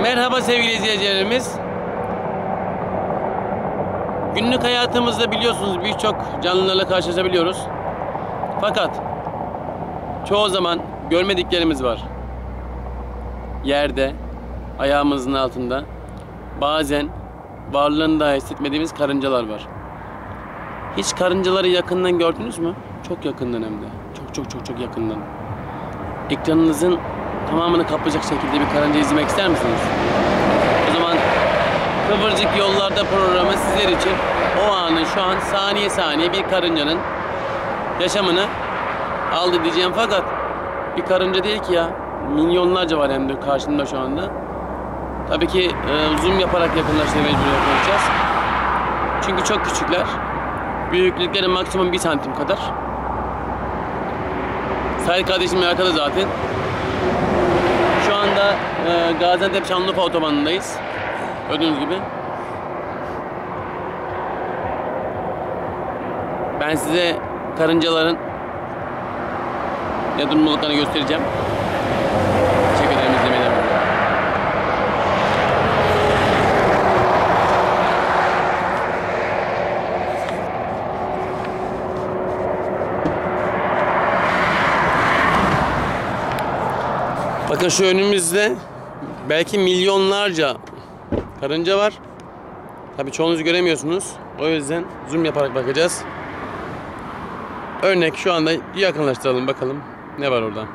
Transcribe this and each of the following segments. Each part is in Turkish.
Merhaba sevgili izleyicilerimiz. Günlük hayatımızda biliyorsunuz birçok canlılarla karşılaşabiliyoruz. Fakat çoğu zaman görmediklerimiz var. Yerde, ayağımızın altında, bazen varlığını da hissetmediğimiz karıncalar var. Hiç karıncaları yakından gördünüz mü? Çok yakından hem de. Çok yakından. Ekranınızın tamamını kaplayacak şekilde bir karınca izlemek ister misiniz? O zaman Kıvırcık Yollarda programı sizler için o anı şu an saniye saniye bir karıncanın yaşamını aldı diyeceğim, fakat bir karınca değil ki ya. Milyonlarca var hem de karşımda şu anda. Tabii ki zoom yaparak yakınlaştırmaya mecbur yapacağız. Çünkü çok küçükler. Büyüklükleri maksimum 1 santim kadar. Sahil kardeşim arkada zaten. Şu anda Gaziantep Şanlıurfa otobanındayız. Gördüğünüz gibi. Ben size karıncaların ne durumluluklarını göstereceğim. Teşekkür ederim izlemeden. Bakın şu önümüzde belki milyonlarca karınca var. Tabii çoğunuzu göremiyorsunuz. O yüzden zoom yaparak bakacağız. Örnek şu anda yakınlaştıralım bakalım ne var orada.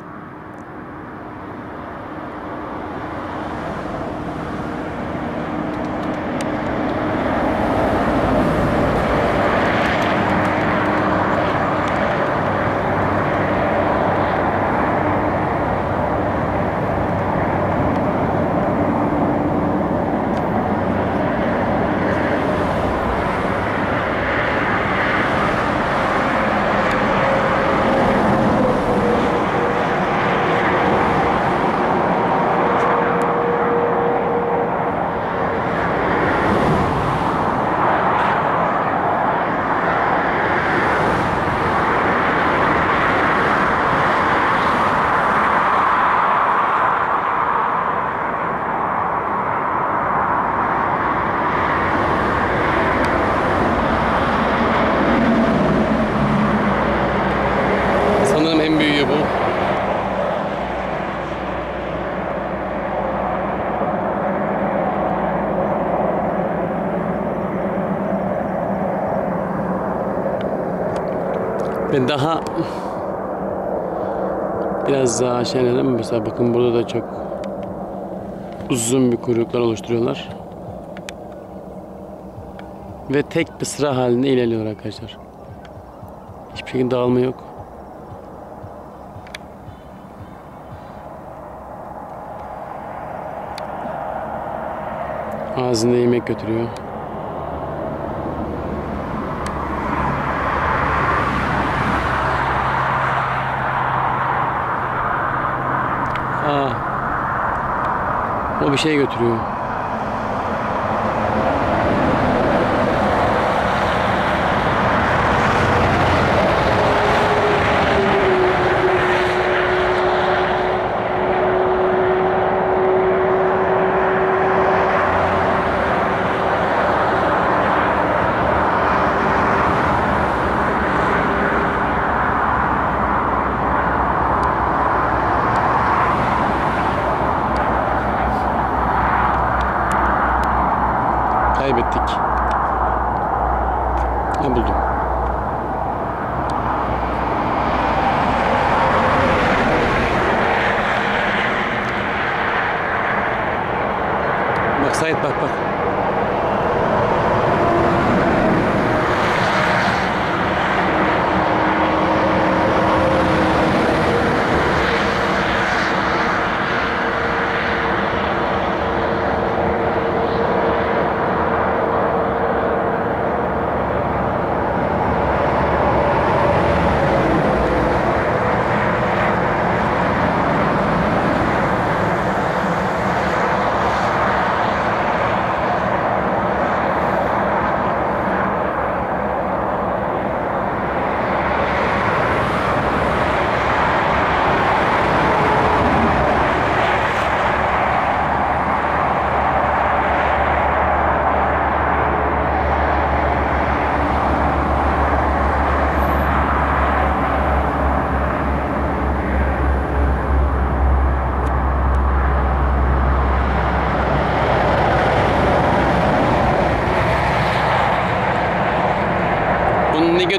En büyüğü bu. Ve daha biraz daha aşağı inelim. Mesela bakın burada da çok uzun bir kuyruklar oluşturuyorlar. Ve tek bir sıra halinde ilerliyor arkadaşlar. Hiçbir şekilde dağılma yok. Ağzında yemek götürüyor. O bir şey götürüyor. Kaybettik. Ne buldum? Bak Sait, bak.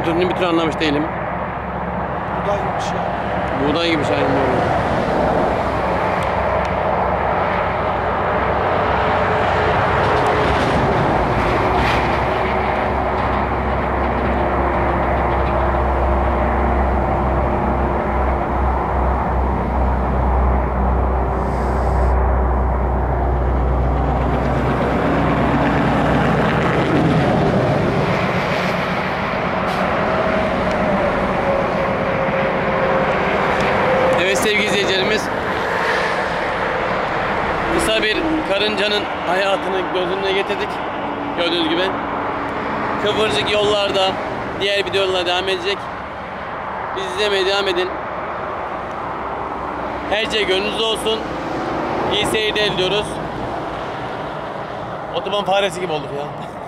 türünü bir tür anlamış değilim. Buğday gibi bir şey. Buğday gibi şey aynen böyle. Evet sevgili izleyicilerimiz, kısa bir karıncanın hayatını göz önüne getirdik. Gördüğünüz gibi kıvırcık yollarda diğer videolarla devam edecek. Bizi izlemeye devam edin. Her şey gönlünüzde olsun. İyi seyirler diliyoruz. Otoban faresi gibi olduk ya.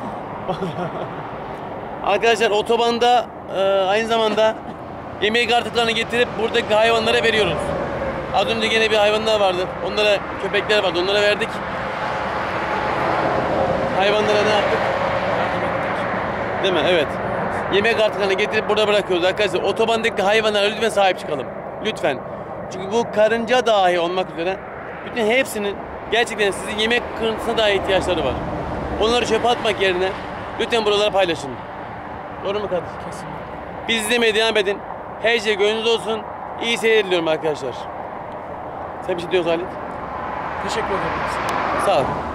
Arkadaşlar otobanda aynı zamanda yemek artıklarını getirip buradaki hayvanlara veriyoruz. Az önce gene bir hayvanlar vardı. Onlara, köpekler vardı. Onlara verdik. Hayvanlara ne yaptık? Değil mi? Evet. Yemek artıklarını getirip burada bırakıyoruz arkadaşlar. Otobandaki hayvanlara lütfen sahip çıkalım. Lütfen. Çünkü bu karınca dahi olmak üzere bütün hepsinin gerçekten sizin yemek kırıntısına dahi ihtiyaçları var. Onları çöpe atmak yerine lütfen buraları paylaşın. Doğru mu kardeşim? Kesinlikle. Biz izlemeye devam edin. Her şey gönlünüzde olsun. İyi seyir diliyorum arkadaşlar. Sen bir şey diyorsun Halit. Teşekkür ederim. Sağ ol.